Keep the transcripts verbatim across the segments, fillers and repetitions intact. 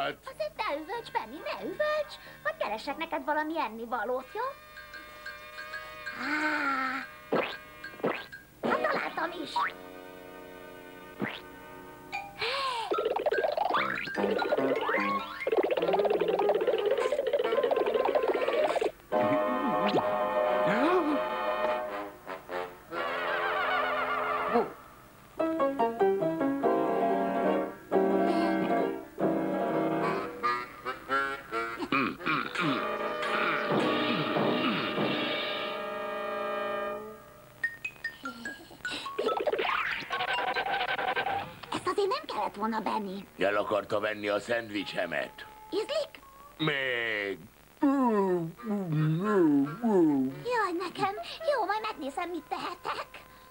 kaját! Azért ne üvölts, Benni, ne üvölts! Vagy keresek neked valami ennivalót, jó? Ah, hát találtam is! Volna Benni. El akarta venni a szendvicsemet. Ízlik? Még. Jaj, nekem. Jó, majd megnézem, mit tehetek.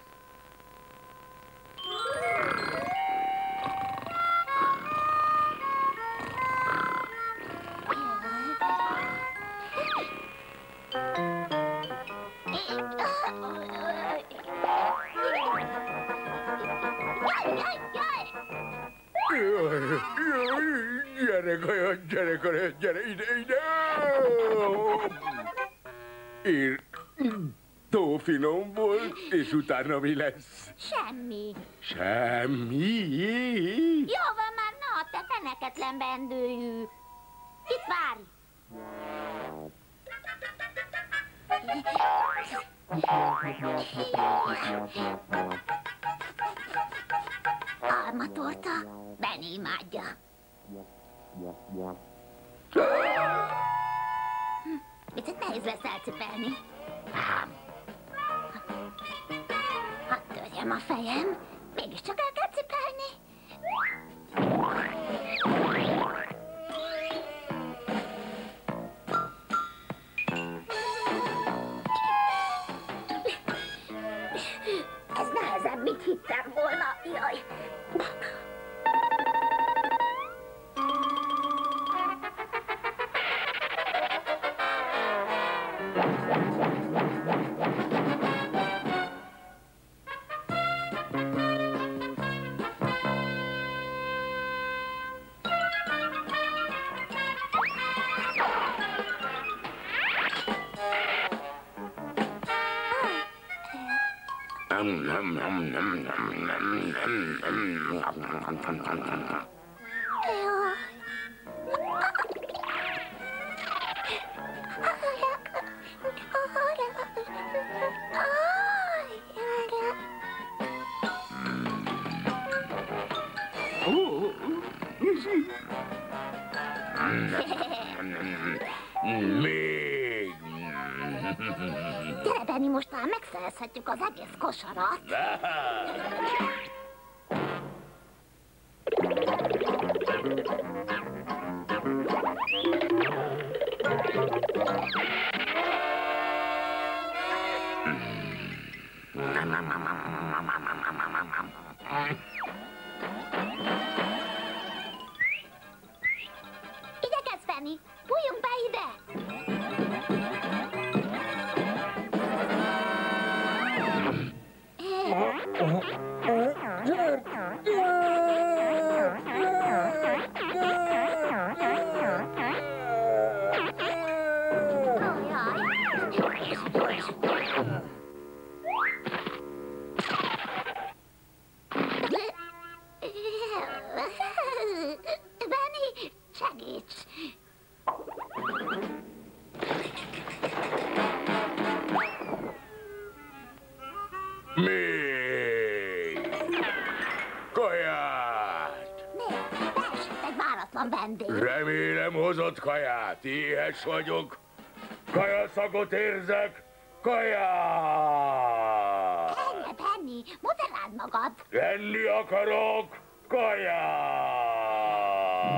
Gyere, kaja, gyere, kaja, gyere, ide, ide! Én... Tó finom volt, és utána mi lesz? Semmi. Semmi? Jó van már, na, te feneketlen bendőjű. Itt várj! Almatorta, Benni imádja. Picit nehéz lesz elcipelni. Hadd törjem a fejem, mégiscsak el kell cipelni. Ez nehezebb, mint hittem volna. Jaj. Még! Gyere, Benni, most már megszerezhetjük az egész kosarat. Igyekezz, Benni! Bújjunk be ide! Benni, segíts! Még! Kaját! Miért? Beesett egy váratlan vendég. Remélem hozott kaját. Éhes vagyok. Kajaszagot érzek. Kaját! Enne, Benni, moderáld magad. Enni akarok. Kaját!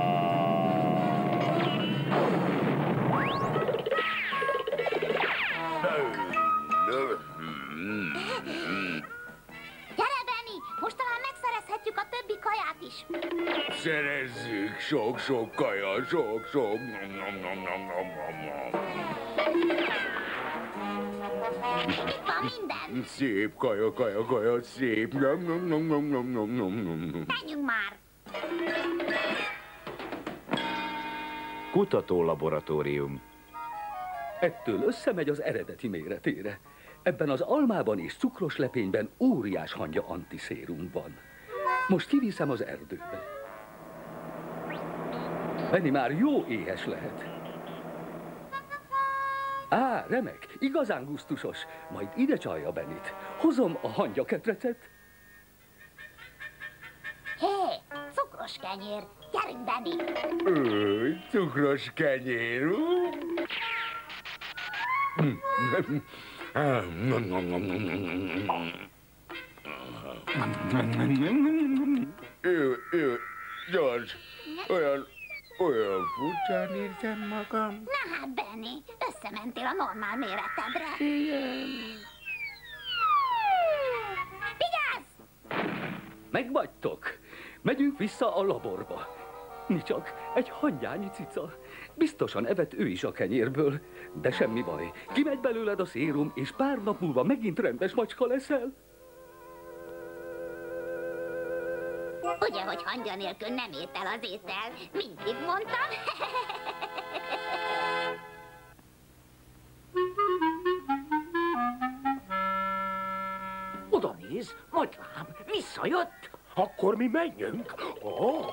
Gyere, Benni, most talán megszerezhetjük a többi kaját is. Szerezzük sok-sok kaja, sok-sok. Itt van minden. Szép kaja, kaja, kaja, szép. Menjünk már. Kutató-laboratórium. Ettől összemegy az eredeti méretére. Ebben az almában és cukros lepényben óriás hangya antiszérum van. Most kiviszem az erdőbe. Benni már jó éhes lehet. Á, remek, igazán gusztusos. Majd ide csalja Bennit. Hozom a hangyaketrecet. Hé, cukros kenyér. Gyerünk, Benni. Ö, cukros kenyér. Jó, jó, George, olyan, olyan furcsán érzem magam. Na hát, Benni, összementél a normál méretedre. Igen. Vigyázz! Megvagytok. Megyünk vissza a laborba. Mi csak, egy hangyányi cica. Biztosan evett ő is a kenyérből. De semmi baj. Kimegy belőled a szérum, és pár nap múlva megint rendes macska leszel. Ugye, hogy hangya nélkül nem ért el az étel? Mindig mondtam. Oda néz, nagyláb, visszajött. Akkor mi menjünk? Oh.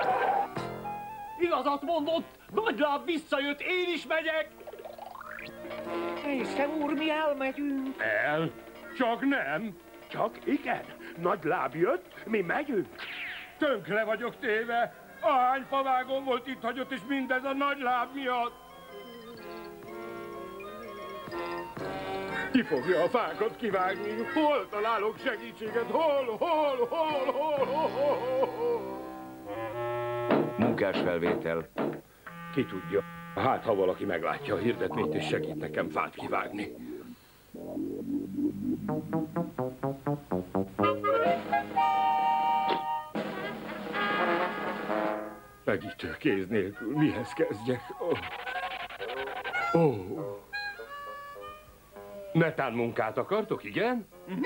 Igazat mondott, nagyláb visszajött, én is megyek. Észre úr, mi elmegyünk. El? Csak nem. Csak igen. Nagy láb jött, mi megyünk. Tönkre vagyok téve. Ahány favágom volt itt hagyott, és mindez a nagy láb miatt. Ki fogja a fákat kivágni? Hol találok segítséget? Hol, hol, hol, hol, hol, hol, hol? Munkásfelvétel. Ki tudja. Hát, ha valaki meglátja a hirdetményt, és segít nekem fát kivágni. Segítő kéz nélkül mihez kezdjek? Ó. Oh. Oh. Netán munkát akartok, igen?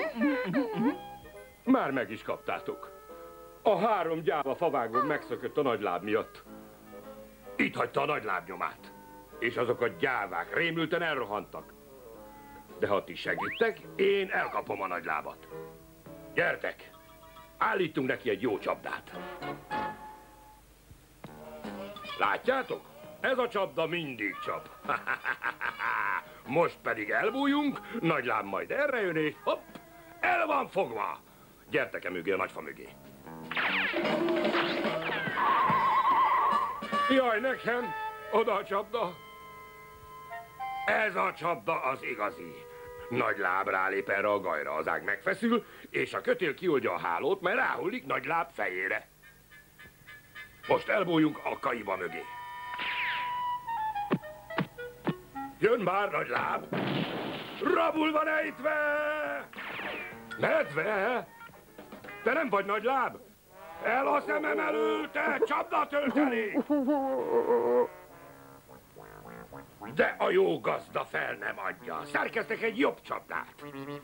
Már meg is kaptátok. A három gyáva favágom megszökött a nagyláb miatt. Itt hagyta a nagyláb nyomát. És azok a gyávák rémülten elrohantak. De ha ti segítek, én elkapom a nagylábat. Gyertek! Állítunk neki egy jó csapdát. Látjátok? Ez a csapda mindig csap. Most pedig elbújunk, nagyláb majd erre jön, és hopp, el van fogva. Gyertek e mögé, a nagyfa mögé. Jaj, nekem, oda a csapda. Ez a csapda az igazi. Nagyláb rálép erre a gajra, az ág megfeszül, és a kötél kioldja a hálót, mert ráhullik nagyláb fejére. Most elbújunk a kaiba mögé. Jön már nagyláb! Rabul van ejtve! Medve? Te nem vagy nagyláb? El a szemem elől, te csapda tölteni! De a jó gazda fel nem adja. Szerkeztek egy jobb csapdát.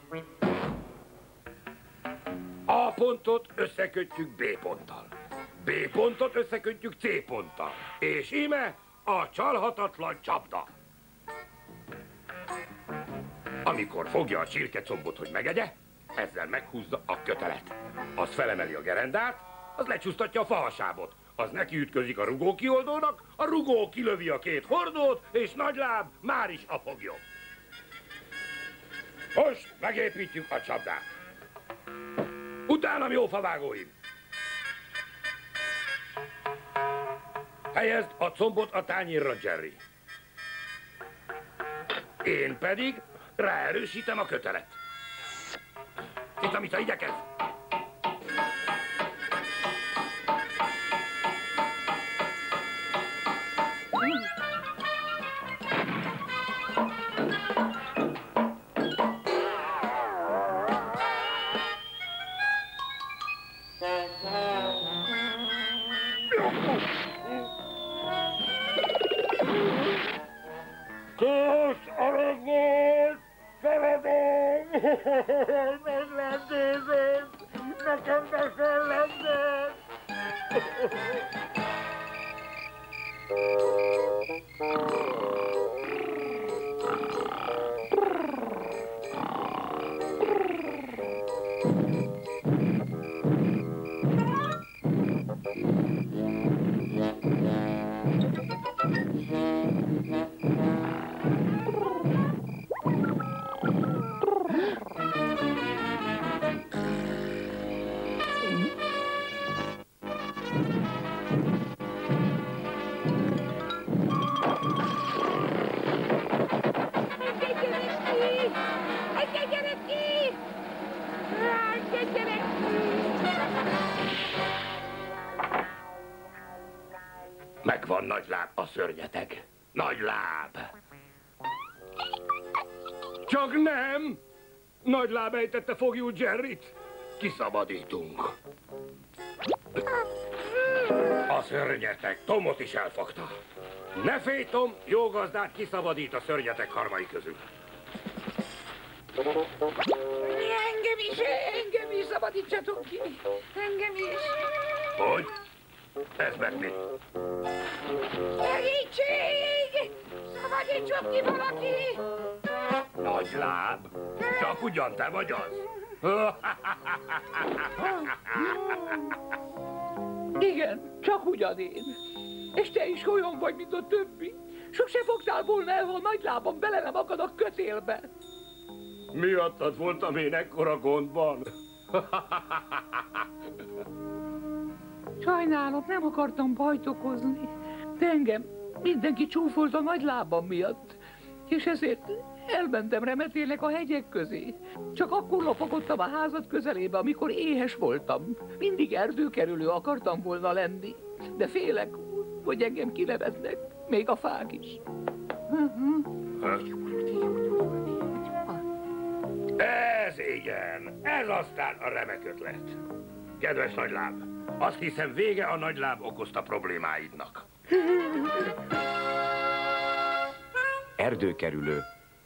A pontot összekötjük B ponttal. B pontot összekötjük C ponttal. És íme a csalhatatlan csapda. Amikor fogja a csirkecombot, hogy megegye, ezzel meghúzza a kötelet. Az felemeli a gerendát, az lecsúsztatja a fahasábot. Az neki ütközik a rugó kioldónak, a rugó kilövi a két hordót, és nagyláb már is a foglyom. Most megépítjük a csapdát. Utánam, jó favágóim! Helyezd a combot a tányérra, Jerry. Én pedig ráerősítem a kötelet. Itt, amit igyekez. Kész, arany volt! Feladom! Meg lendézés! Nekem be kell lendez! Nagyláb a szörnyeteg. Nagyláb! Csak nem! Nagyláb ejtette foglyul Jerryt. Kiszabadítunk. A szörnyeteg Tomot is elfogta. Ne félj, Tom, jó gazdát kiszabadít a szörnyeteg harmai közül. Engem is, engem is szabadítsatok ki. Engem is. Hogy? Ez meg mi? Segítség! Szabadítson ki valaki! Nagyláb? Csak ugyan te vagy az? Igen, csak ugyan én. És te is olyan vagy, mint a többi. Sose fogtál volna el, ha nagy lábam bele nem akad a kötélbe. Miattad voltam én ekkora gondban. Sajnálom, nem akartam bajt okozni. De engem mindenki csúfolt a nagy lábam miatt. És ezért elmentem remetélnek a hegyek közé. Csak akkor lopakodtam a házad közelébe, amikor éhes voltam. Mindig erdőkerülő akartam volna lenni. De félek, hogy engem kinevetnek, még a fák is. Ez igen, ez aztán a remek ötlet. Kedves Nagyláb, azt hiszem vége a Nagyláb okozta problémáidnak. Erdőkerülő.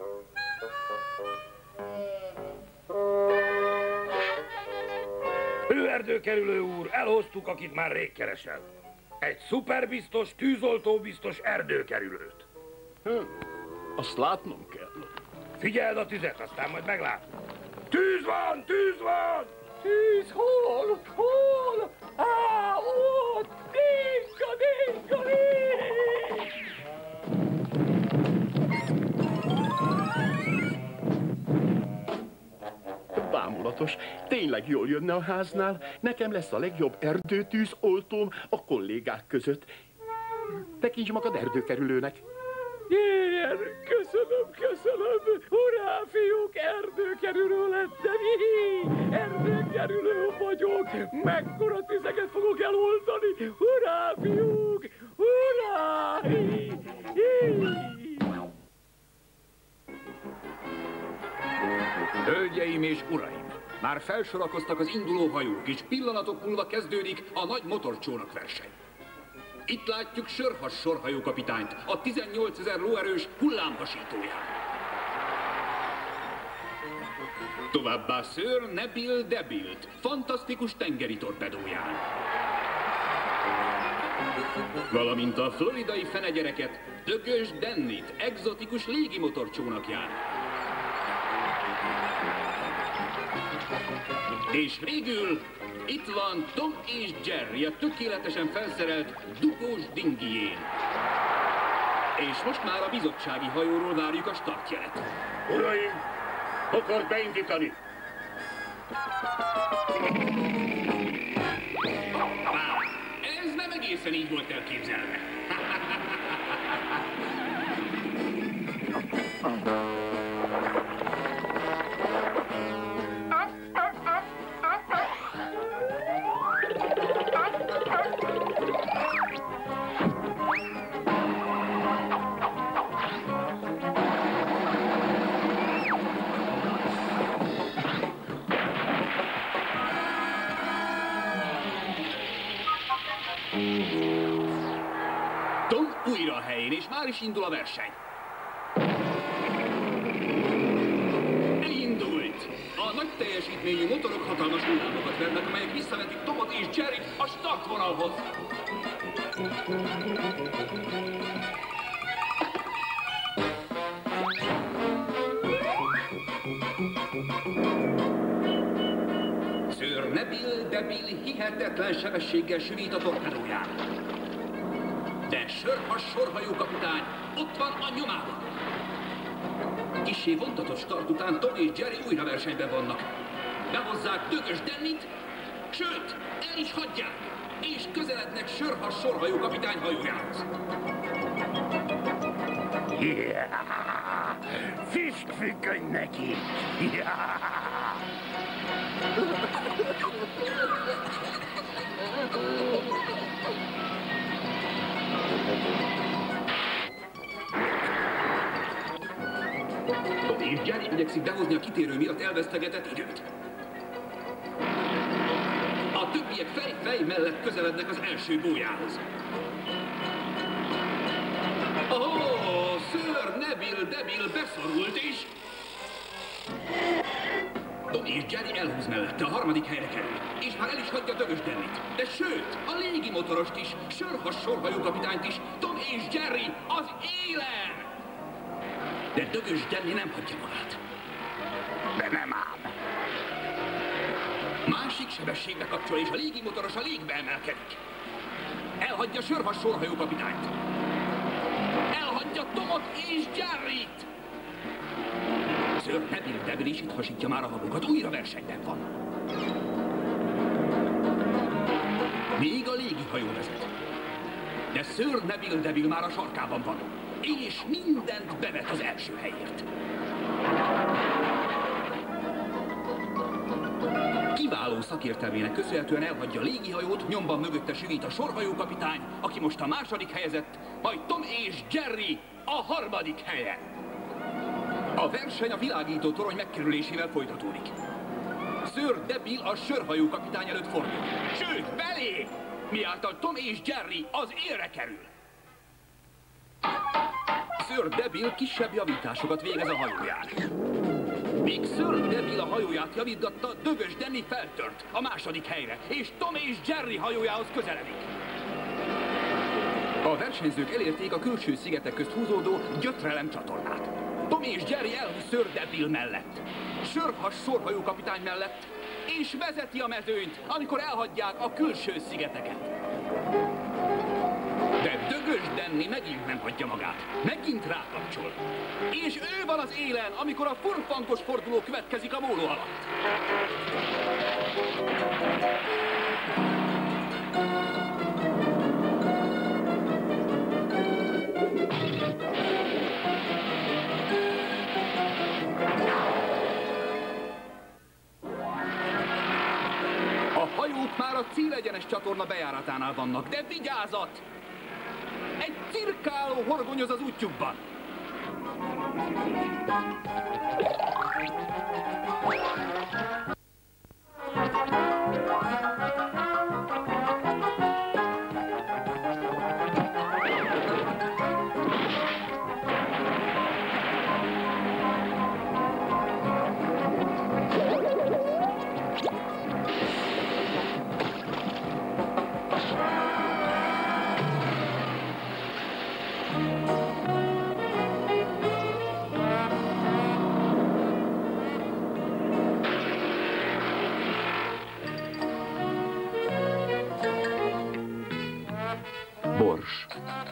Ő erdőkerülő úr, elhoztuk, akit már rég keresel. Egy szuperbiztos, tűzoltóbiztos erdőkerülőt. Hm, azt látnom kell. Figyeld a tüzet, aztán majd meglátod. Tűz van, tűz van! Tűz, hol? Hol? Á, ott! Dinka, dinka, dinka! Bámulatos, tényleg jól jönne a háznál. Nekem lesz a legjobb erdőtűz oltóm a kollégák között. Tekints magad erdőkerülőnek. Igen, köszönöm, köszönöm. Hurrá, fiúk, erdőkerülő lettem. Hihi, erdőkerülő vagyok. Mekkora tüzeket fogok eloldani. Hurrá, fiúk, hurrá! Hihi, hihi. Hölgyeim és uraim! Már felsorakoztak az induló hajók, és pillanatok múlva kezdődik a nagy motorcsónak verseny. Itt látjuk Sörhas sorhajókapitányt, a tizennyolcezer lóerős hullámhasítóján. Továbbá Sir Neville Debilt, fantasztikus tengeri torpedóján. Valamint a floridai fenegyereket, Tökös Dennit, egzotikus légimotorcsónakján. És végül itt van Tom és Jerry a tökéletesen felszerelt dugós dingijén. És most már a bizottsági hajóról várjuk a startjelet. Uraim, akart beindítani. Á, ez nem egészen így volt elképzelve. Tom újra a helyén, és már is indul a verseny. Elindult! A nagy teljesítményű motorok hatalmas hullámokat vernek, amelyek visszavetik Tomot és Jerryt a startvonalhoz. Sir Neville Debil hihetetlen sebességgel sűrít a torpedóján. De Sörhas sorhajókapitány ott van a nyomában. Kissé vontatott start után Tom és Jerry újra versenyben vannak. Behozzák Tökös Dennit, sőt, el is hagyják, és közelednek Sörhas sorhajókapitány hajójához. Yeah. Fiskfüggöny neki! Yeah. Tom és Jerry igyekszik behozni a kitérő miatt elvesztegetett időt. A többiek fej-fej mellett közelednek az első gólyához. Oh, Sir Neville Devil beszorult is. Tom és Jerry elhúz mellette, a harmadik helyre kerül, és már el is hagyja Dögös Dennit. De sőt, a légimotorost is, Sörhas sorhajókapitányt is, Tom és Jerry az élen! De Dögös Denni nem hagyja magát. De nem ám. Másik sebességbe kapcsol, és a légimotoros a légbe emelkedik. Elhagyja Sörhas sorhajókapitányt. Elhagyja Tomot és Jerryt! Sir Neville Devil is itt hasítja már a habokat, újra versenyben van. Még a légihajó vezet. De Sir Neville Devil már a sarkában van, és mindent bevet az első helyért. Kiváló szakértelmének köszönhetően elhagyja a légihajót, nyomban mögötte süvít a sorhajókapitány, aki most a második helyezett, majd Tom és Jerry a harmadik helyen. A verseny a világító torony megkerülésével folytatódik. Sir Devil a sörhajókapitány előtt fordul. Sőt, belé! Miáltal Tom és Jerry az élre kerül. Sir Devil kisebb javításokat végez a hajóján. Míg Sir Devil a hajóját javítgatta, Dögös Denni feltört a második helyre, és Tom és Jerry hajójához közeledik. A versenyzők elérték a külső szigetek közt húzódó Gyötrelem csatornát. Tom és Jerry elhúz Sir Devil mellett, Sörhas sorhajókapitány mellett, és vezeti a mezőnyt, amikor elhagyják a külső szigeteket. De Dögös Denni megint nem hagyja magát, megint rákapcsol. És ő van az élen, amikor a furfankos forduló következik a móló alatt. A hajók már a célegyenes csatorna bejáratánál vannak, de vigyázat! Egy cirkáló horgonyoz az útjukban. Bors.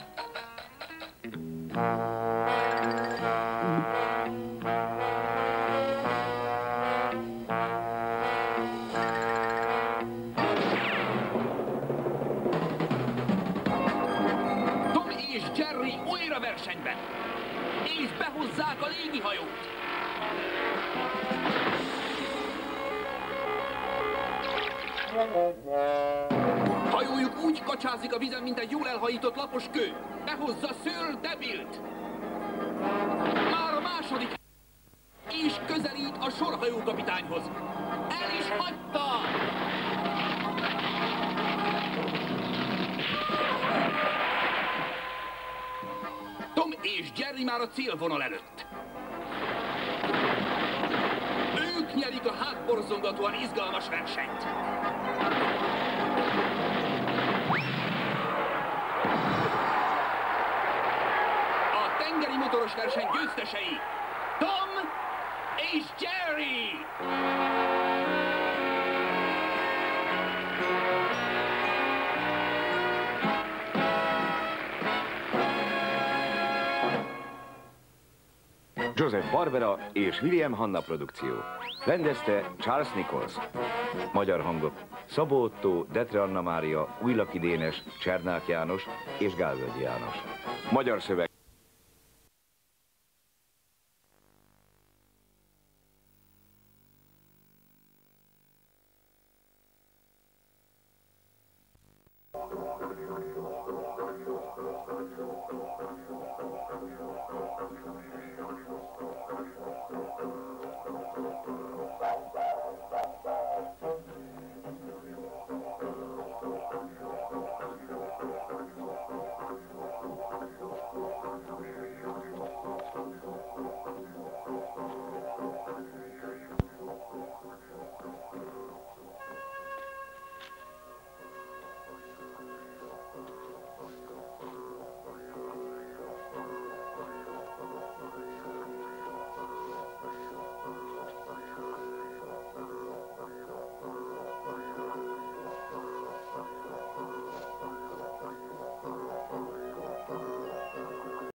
Tom és Jerry újra versenyben, és behozzák a légihajót. Hajójuk úgy kacsázik a vízen, mint egy jól elhajított lapos kő. Behozza Sir Devilt. Már a második, és közelít a sorhajókapitányhoz. El is hagyta! Tom és Jerry már a célvonal előtt. Ők nyerik a hátborzongatóan izgalmas versenyt. A tengeri motoros verseny győztesei Tom és Jerry! Joseph Barbera és William Hanna produkció. Rendezte Charles Nichols. Magyar hangok: Szabó Ottó, Detre Anna Mária, Újlaki Dénes, Csernák János és Gálvölgyi János. Magyar szöveg.